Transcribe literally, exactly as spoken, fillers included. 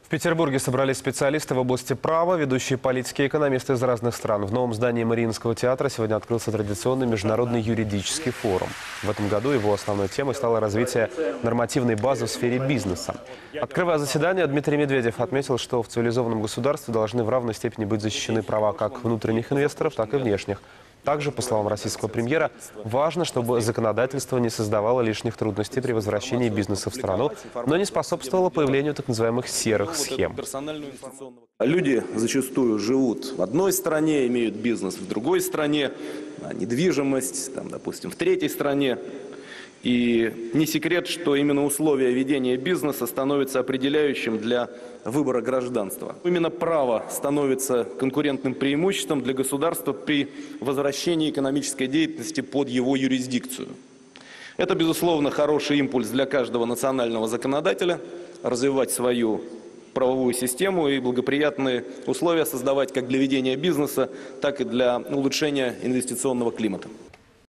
В Петербурге собрались специалисты в области права, ведущие политики и экономисты из разных стран. В новом здании Мариинского театра сегодня открылся традиционный международный юридический форум. В этом году его основной темой стало развитие нормативной базы в сфере бизнеса. Открывая заседание, Дмитрий Медведев отметил, что в цивилизованном государстве должны в равной степени быть защищены права как внутренних инвесторов, так и внешних. Также, по словам российского премьера, важно, чтобы законодательство не создавало лишних трудностей при возвращении бизнеса в страну, но не способствовало появлению так называемых серых схем. Люди зачастую живут в одной стране, имеют бизнес в другой стране, недвижимость, там, допустим, в третьей стране. И не секрет, что именно условия ведения бизнеса становятся определяющим для выбора гражданства. Именно право становится конкурентным преимуществом для государства при возвращении экономической деятельности под его юрисдикцию. Это, безусловно, хороший импульс для каждого национального законодателя развивать свою правовую систему и благоприятные условия создавать как для ведения бизнеса, так и для улучшения инвестиционного климата.